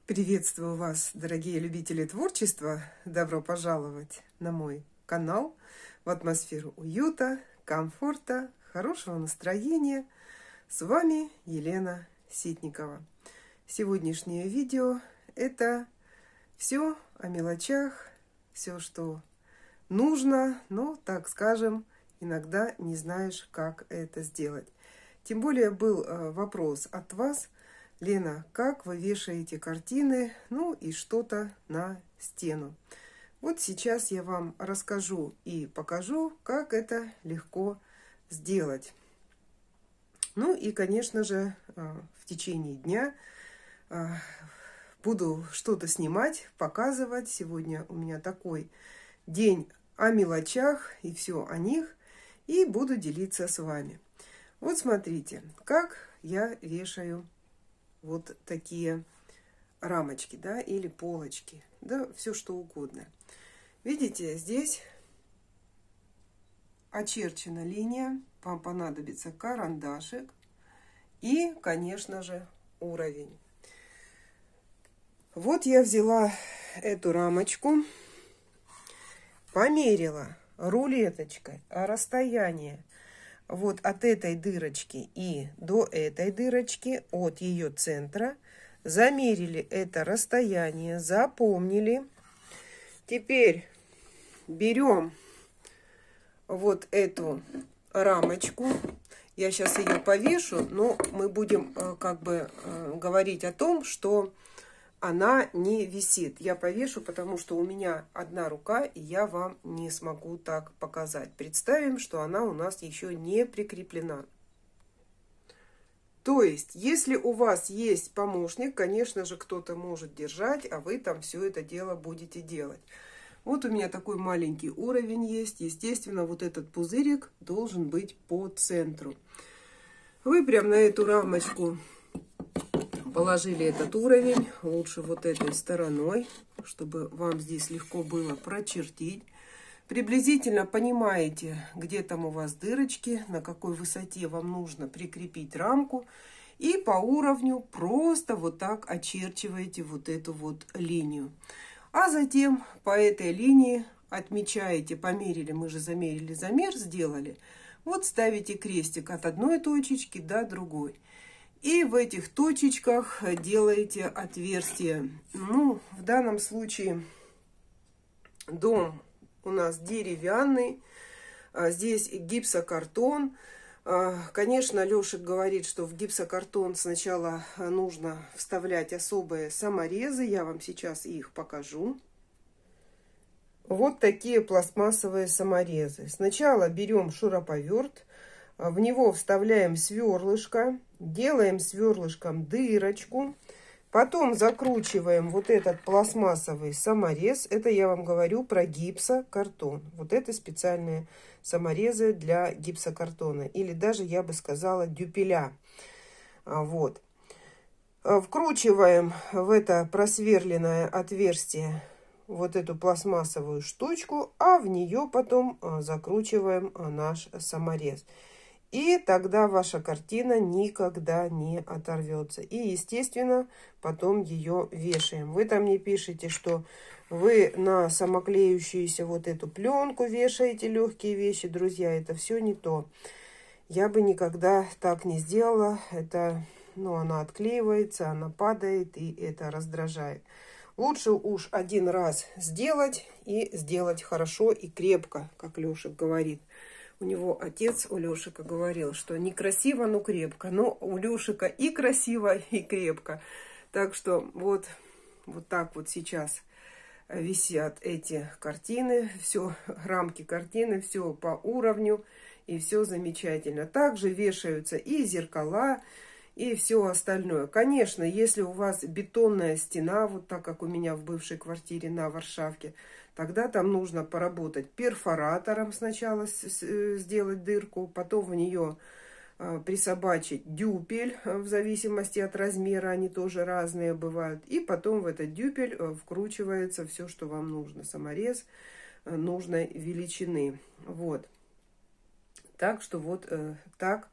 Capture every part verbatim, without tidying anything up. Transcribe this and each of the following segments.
Приветствую вас, дорогие любители творчества! Добро пожаловать на мой канал в атмосферу уюта, комфорта, хорошего настроения. С вами Елена Ситникова. Сегодняшнее видео – это все о мелочах, все, что нужно, но, так скажем, иногда не знаешь, как это сделать. Тем более был вопрос от вас: Лена, как вы вешаете картины, ну и что-то на стену? Вот сейчас я вам расскажу и покажу, как это легко сделать. Ну и, конечно же, в течение дня буду что-то снимать, показывать. Сегодня у меня такой день о мелочах и все о них, и буду делиться с вами. Вот смотрите, как я вешаю вот такие рамочки, да, или полочки, да, все что угодно. Видите, здесь очерчена линия, вам понадобится карандашик и, конечно же, уровень. Вот я взяла эту рамочку, померила рулеточкой расстояние вот от этой дырочки и до этой дырочки, от ее центра. Замерили это расстояние, запомнили. Теперь берем вот эту рамочку. Я сейчас ее повешу, но мы будем как бы говорить о том, что она не висит. Я повешу, потому что у меня одна рука, и я вам не смогу так показать. Представим, что она у нас еще не прикреплена. То есть, если у вас есть помощник, конечно же, кто-то может держать, а вы там все это дело будете делать. Вот у меня такой маленький уровень есть. Естественно, вот этот пузырик должен быть по центру. Вы прям на эту рамочку положили этот уровень, лучше вот этой стороной, чтобы вам здесь легко было прочертить. Приблизительно понимаете, где там у вас дырочки, на какой высоте вам нужно прикрепить рамку. И по уровню просто вот так очерчиваете вот эту вот линию. А затем по этой линии отмечаете, померили, мы же замерили замер, сделали. Вот ставите крестик от одной точечки до другой. И в этих точечках делаете отверстие. Ну, в данном случае дом у нас деревянный. Здесь гипсокартон. Конечно, Лешек говорит, что в гипсокартон сначала нужно вставлять особые саморезы. Я вам сейчас их покажу. Вот такие пластмассовые саморезы. Сначала берем шуруповерт. В него вставляем сверлышко, делаем сверлышком дырочку, потом закручиваем вот этот пластмассовый саморез. Это я вам говорю про гипсокартон. Вот это специальные саморезы для гипсокартона, или даже я бы сказала дюпеля. Вот. Вкручиваем в это просверленное отверстие вот эту пластмассовую штучку, а в нее потом закручиваем наш саморез. И тогда ваша картина никогда не оторвется. И, естественно, потом ее вешаем. Вы там не пишете, что вы на самоклеющуюся вот эту пленку вешаете легкие вещи. Друзья, это все не то. Я бы никогда так не сделала. Это, ну, она отклеивается, она падает, и это раздражает. Лучше уж один раз сделать, и сделать хорошо и крепко, как Лешек говорит. У него отец, у Лешика, говорил, что не красиво, но крепко. Но у Лешика и красиво, и крепко. Так что вот, вот так вот сейчас висят эти картины. Все, рамки картины, все по уровню. И все замечательно. Также вешаются и зеркала, и все остальное. Конечно, если у вас бетонная стена, вот так как у меня в бывшей квартире на Варшавке, тогда там нужно поработать перфоратором сначала, сделать дырку, потом в нее присобачить дюпель, в зависимости от размера, они тоже разные бывают. И потом в этот дюпель вкручивается все, что вам нужно. Саморез нужной величины. Вот. Так что вот так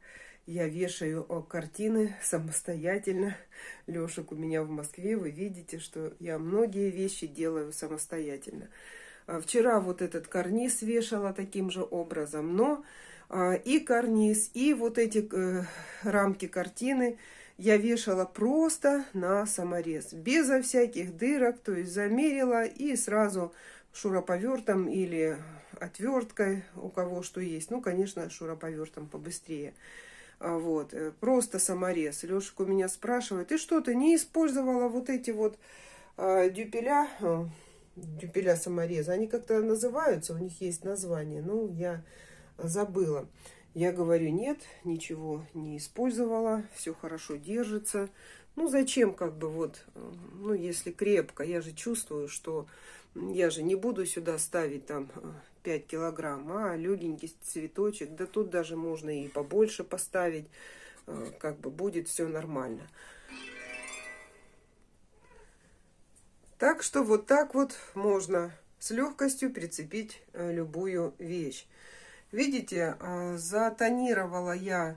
я вешаю картины самостоятельно. Лешек у меня в Москве, вы видите, что я многие вещи делаю самостоятельно. Вчера вот этот карниз вешала таким же образом, но и карниз, и вот эти рамки картины я вешала просто на саморез, безо всяких дырок, то есть замерила и сразу шуруповертом или отверткой, у кого что есть. Ну, конечно, шуруповертом побыстрее. Вот, просто саморез. Лешек у меня спрашивает: ты что, ты не использовала вот эти вот э, дюпеля, э, дюпеля самореза? Они как-то называются, у них есть название, ну, я забыла. Я говорю: нет, ничего не использовала, все хорошо держится. Ну, зачем, как бы, вот, ну, если крепко, я же чувствую, что я же не буду сюда ставить там пять килограмм, а легенький цветочек, да тут даже можно и побольше поставить, как бы будет все нормально. Так что вот так вот можно с легкостью прицепить любую вещь. Видите, затонировала я,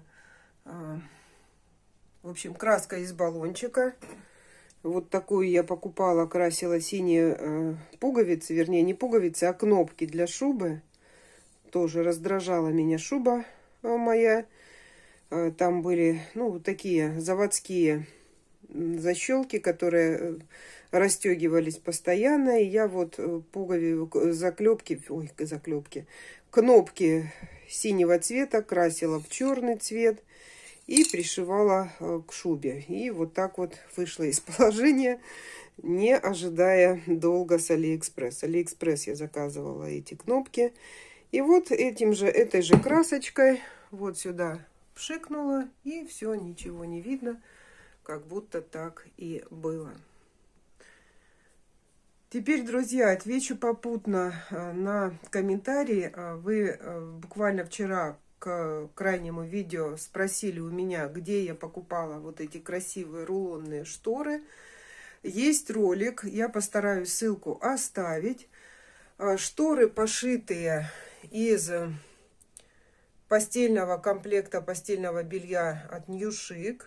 в общем, краской из баллончика. Вот такую я покупала, красила синие пуговицы, вернее, не пуговицы, а кнопки для шубы. Тоже раздражала меня шуба моя. Там были, ну, такие заводские защелки, которые расстегивались постоянно. И я вот пуговицы, заклепки, ой, заклепки, кнопки синего цвета красила в черный цвет и пришивала к шубе. И вот так вот вышла из положения, не ожидая долго с Алиэкспресс. Алиэкспресс я заказывала эти кнопки. И вот этим же, этой же красочкой вот сюда пшикнула, и все, ничего не видно, как будто так и было. Теперь, друзья, отвечу попутно на комментарии. Вы буквально вчера к крайнему видео спросили у меня, где я покупала вот эти красивые рулонные шторы. Есть ролик, я постараюсь ссылку оставить. Шторы, пошитые из постельного комплекта постельного белья от New Chic.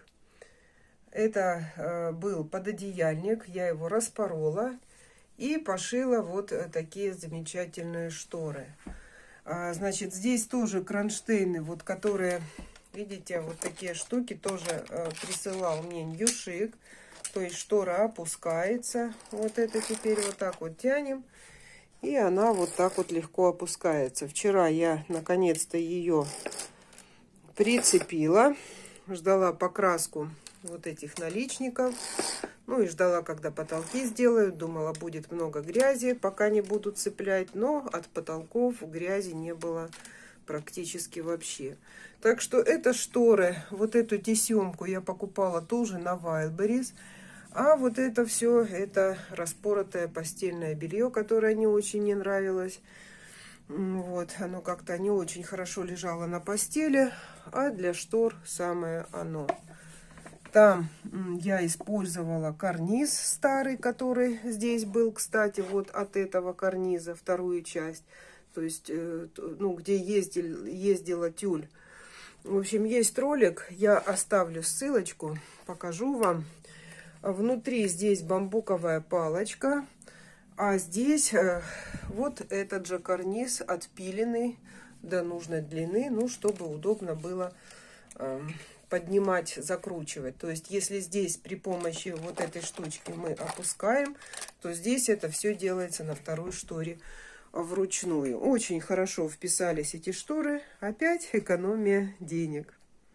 Это был пододеяльник, я его распорола и пошила вот такие замечательные шторы. Значит, здесь тоже кронштейны, вот которые, видите, вот такие штуки тоже присылал мне New Chic. То есть штора опускается. Вот это теперь вот так вот тянем. И она вот так вот легко опускается. Вчера я наконец-то ее прицепила. Ждала покраску вот этих наличников. Ну и ждала, когда потолки сделают. Думала, будет много грязи, пока не буду цеплять. Но от потолков грязи не было практически вообще. Так что это шторы. Вот эту тесемку я покупала тоже на Wildberries. А вот это все, это распоротое постельное белье, которое не очень мне нравилось. Вот, оно как-то не очень хорошо лежало на постели. А для штор самое оно. Там я использовала карниз старый, который здесь был, кстати, вот от этого карниза, вторую часть. То есть, ну, где ездил, ездила тюль. В общем, есть ролик, я оставлю ссылочку, покажу вам. Внутри здесь бамбуковая палочка, а здесь э, вот этот же карниз отпиленный до нужной длины, ну, чтобы удобно было э, поднимать, закручивать. То есть, если здесь при помощи вот этой штучки мы опускаем, то здесь это все делается на второй шторе вручную. Очень хорошо вписались эти шторы. Опять экономия денег.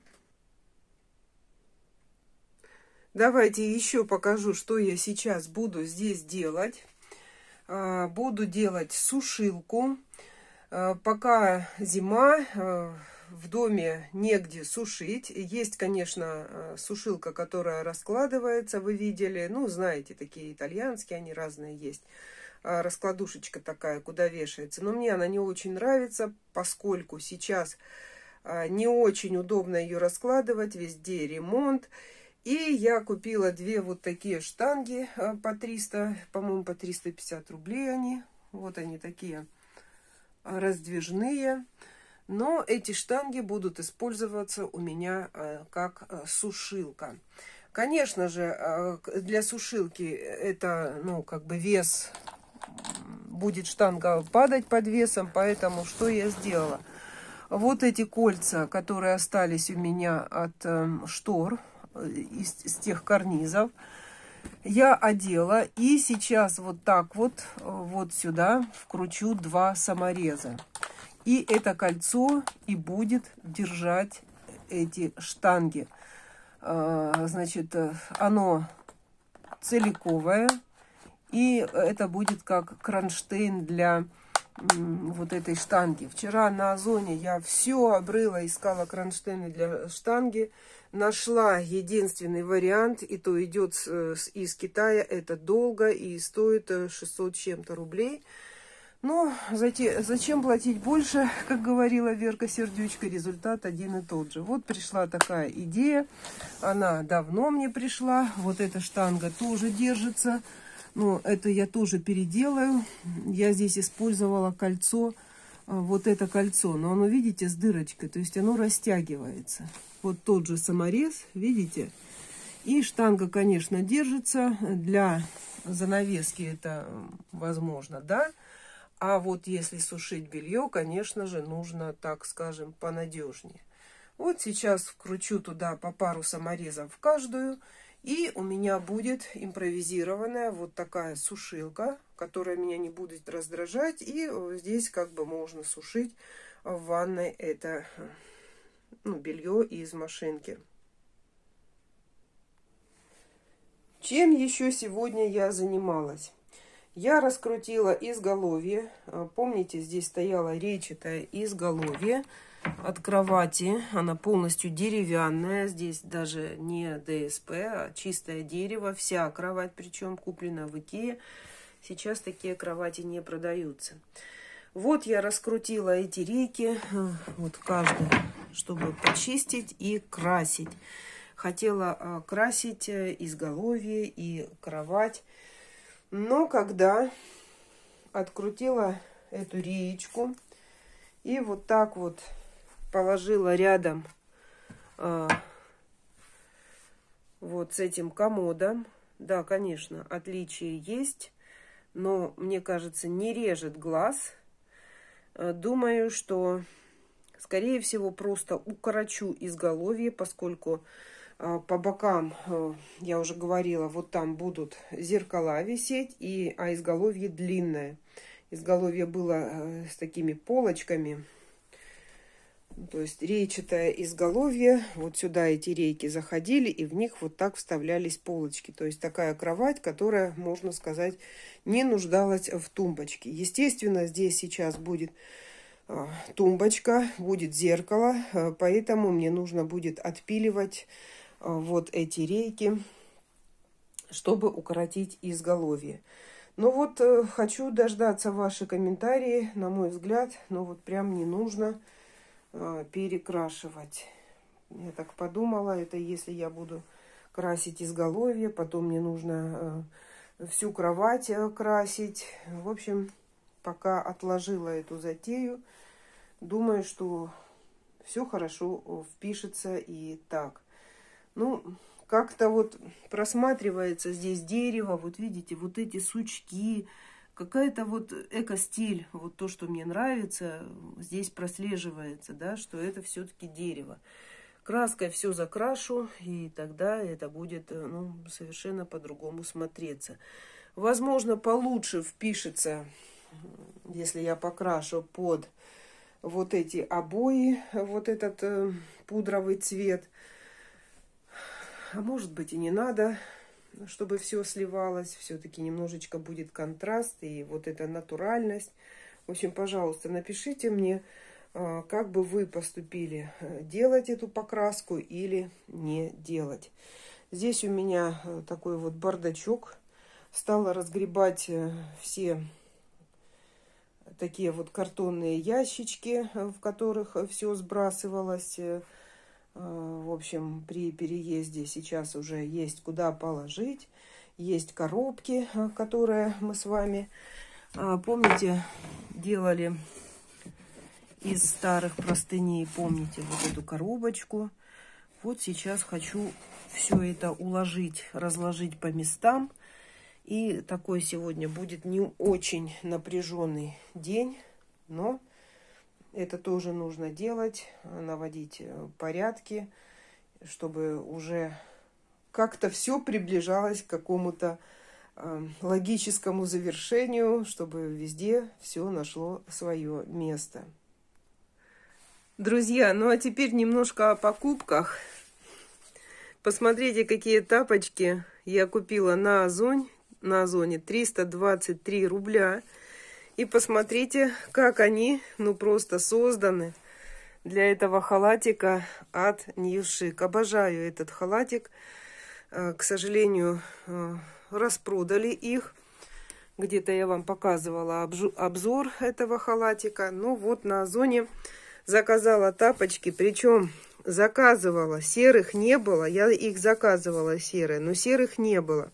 Давайте еще покажу, что я сейчас буду здесь делать. Буду делать сушилку. Пока зима, в доме негде сушить. Есть, конечно, сушилка, которая раскладывается, вы видели. Ну, знаете, такие итальянские, они разные есть. Раскладушечка такая, куда вешается. Но мне она не очень нравится, поскольку сейчас не очень удобно ее раскладывать. Везде ремонт. И я купила две вот такие штанги по триста, по-моему, по триста пятьдесят рублей они. Вот они такие раздвижные. Но эти штанги будут использоваться у меня как сушилка. Конечно же, для сушилки это, ну, как бы вес, будет штанга падать под весом, поэтому что я сделала? Вот эти кольца, которые остались у меня от штор, из, из тех карнизов, я одела и сейчас вот так вот, вот сюда вкручу два самореза. И это кольцо и будет держать эти штанги. Значит, оно целиковое, и это будет как кронштейн для вот этой штанги. Вчера на Озоне я все обрыла, искала кронштейны для штанги. Нашла единственный вариант, и то идет из Китая. Это долго и стоит шестьсот чем-то рублей. Но зачем платить больше, как говорила Верка Сердючка, результат один и тот же. Вот пришла такая идея, она давно мне пришла. Вот эта штанга тоже держится, но это я тоже переделаю. Я здесь использовала кольцо, вот это кольцо, но оно, видите, с дырочкой, то есть оно растягивается. Вот тот же саморез, видите? И штанга, конечно, держится. Для занавески это возможно, да. А вот если сушить белье, конечно же, нужно, так скажем, понадежнее. Вот сейчас вкручу туда по пару саморезов в каждую. И у меня будет импровизированная вот такая сушилка, которая меня не будет раздражать. И здесь как бы можно сушить в ванной это, ну, белье из машинки. Чем еще сегодня я занималась? Я раскрутила изголовье. Помните, здесь стояла речатая изголовье от кровати. Она полностью деревянная. Здесь даже не ДСП, а чистое дерево. Вся кровать, причем куплена в Икее. Сейчас такие кровати не продаются. Вот я раскрутила эти рейки. Вот каждую, чтобы почистить и красить. Хотела красить изголовье и кровать. Но когда открутила эту реечку и вот так вот положила рядом а, вот с этим комодом, да, конечно, отличие есть, но, мне кажется, не режет глаз. Думаю, что, скорее всего, просто укорочу изголовье, поскольку по бокам, я уже говорила, вот там будут зеркала висеть, и, а изголовье длинное. Изголовье было с такими полочками, то есть рейчатое изголовье. Вот сюда эти рейки заходили, и в них вот так вставлялись полочки. То есть такая кровать, которая, можно сказать, не нуждалась в тумбочке. Естественно, здесь сейчас будет тумбочка, будет зеркало, поэтому мне нужно будет отпиливать вот эти рейки, чтобы укоротить изголовье. Ну вот, э, хочу дождаться ваши комментарии. На мой взгляд, ну вот прям не нужно э, перекрашивать. Я так подумала, это если я буду красить изголовье, потом мне нужно э, всю кровать э, красить. В общем, пока отложила эту затею, думаю, что все хорошо впишется и так. Ну, как-то вот просматривается здесь дерево, вот видите, вот эти сучки, какая-то вот эко-стиль, вот то, что мне нравится, здесь прослеживается, да, что это все-таки дерево. Краской все закрашу, и тогда это будет, ну, совершенно по-другому смотреться. Возможно, получше впишется, если я покрашу под вот эти обои, вот этот э, пудровый цвет. А может быть и не надо, чтобы все сливалось. Все-таки немножечко будет контраст и вот эта натуральность. В общем, пожалуйста, напишите мне, как бы вы поступили. Делать эту покраску или не делать. Здесь у меня такой вот бардачок. Стала разгребать все такие вот картонные ящички, в которых все сбрасывалось. В общем, при переезде сейчас уже есть куда положить. Есть коробки, которые мы с вами, помните, делали из старых простыней. Помните вот эту коробочку? Вот сейчас хочу все это уложить, разложить по местам. И такой сегодня будет не очень напряженный день, но это тоже нужно делать, наводить порядки, чтобы уже как-то все приближалось к какому-то э, логическому завершению, чтобы везде все нашло свое место. Друзья, ну а теперь немножко о покупках. Посмотрите, какие тапочки я купила на Озоне. На Озоне триста двадцать три рубля. И посмотрите, как они, ну просто созданы для этого халатика от New Chic. Обожаю этот халатик. К сожалению, распродали их. Где-то я вам показывала обзор этого халатика. Ну вот на Озоне заказала тапочки, причем заказывала, серых не было, я их заказывала серые, но серых не было.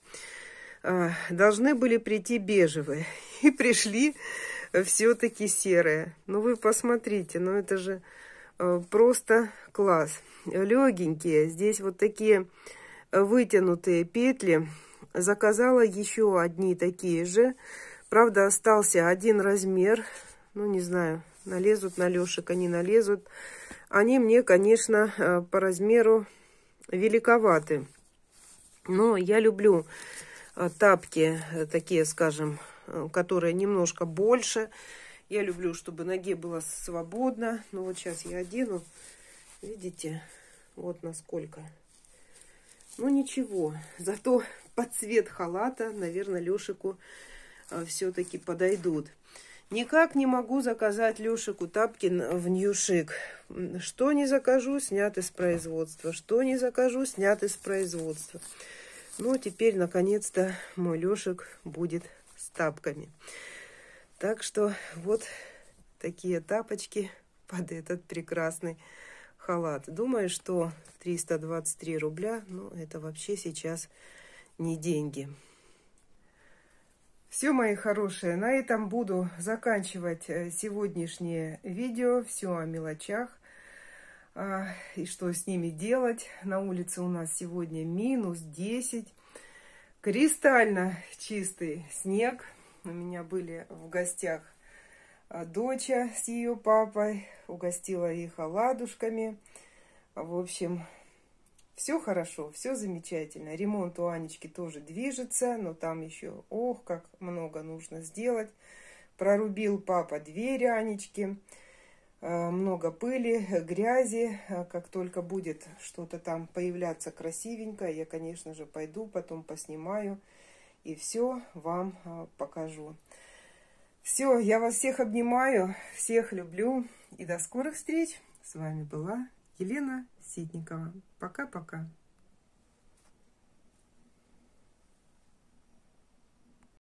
Должны были прийти бежевые, и пришли все-таки серые. Ну вы посмотрите, ну это же просто класс. Легенькие, здесь вот такие вытянутые петли. Заказала еще одни такие же, правда остался один размер, ну не знаю, налезут на Лешек, они налезут. Они мне, конечно, по размеру великоваты. Но я люблю тапки такие, скажем, которые немножко больше. Я люблю, чтобы ноге было свободно. Ну вот сейчас я одену. Видите, вот насколько. Ну ничего, зато под цвет халата, наверное, Лешику все-таки подойдут. Никак не могу заказать Лешику тапки в New Chic. Что не закажу, сняты с производства. Что не закажу, сняты с производства. Ну, теперь, наконец-то, мой Лешик будет с тапками. Так что вот такие тапочки под этот прекрасный халат. Думаю, что триста двадцать три рубля, ну, это вообще сейчас не деньги. Все, мои хорошие, на этом буду заканчивать сегодняшнее видео. Все о мелочах а, и что с ними делать. На улице у нас сегодня минус десять. Кристально чистый снег. У меня были в гостях доча с ее папой. Угостила их оладушками. В общем, все хорошо, все замечательно. Ремонт у Анечки тоже движется, но там еще, ох, как много нужно сделать. Прорубил папа двери Анечки. Много пыли, грязи. Как только будет что-то там появляться красивенькое, я, конечно же, пойду, потом поснимаю и все вам покажу. Все, я вас всех обнимаю, всех люблю и до скорых встреч. С вами была Елена Ситникова. Пока-пока.